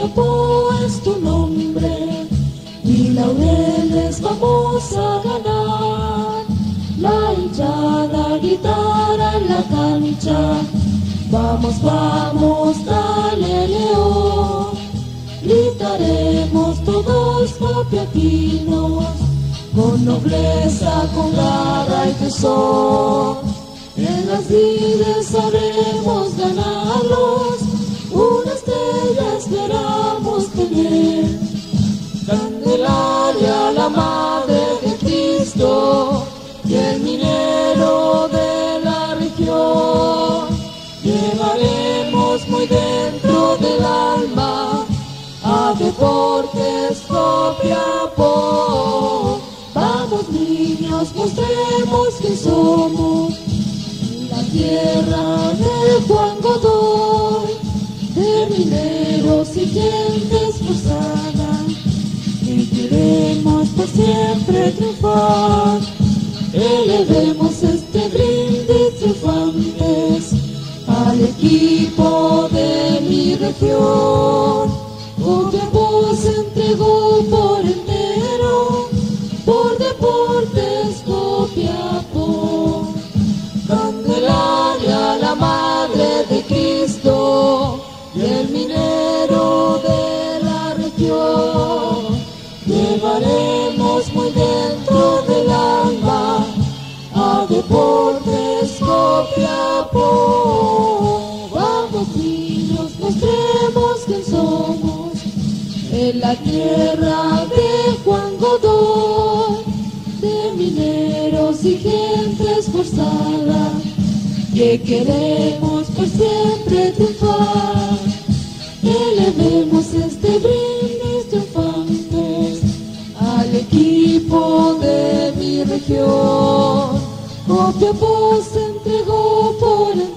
Copiapó es tu nombre y laureles vamos a ganar. La hinchada gritará en la cancha, vamos, vamos, dale León. Gritaremos todos copiapinos, con nobleza, con garra y tesón. En las vides sabremos ganarlos, una estrella esperamos tener. Candelaria, la madre de Cristo, y el minero de la región. Llevaremos muy dentro del alma a Deportes Copiapó. Vamos niños, mostremos que somos la tierra de Juan Godoy, de mineros y gente esforzada, que queremos por siempre triunfar. Elevemos este brindis triunfantes al equipo de mi región. Copiapó se entregó por entero, por Deportes Copiapó. Candelaria, la madre de Cristo, y el minero de la región. Llevaremos muy dentro del alma a Deportes Copiapó. Vamos niños, mostremos quién somos en la tierra de Juan Godoy, de mineros y gente esforzada, que queremos por siempre triunfar. Elevemos este brindis triunfantes al equipo de mi región. Copiapó se entregó por el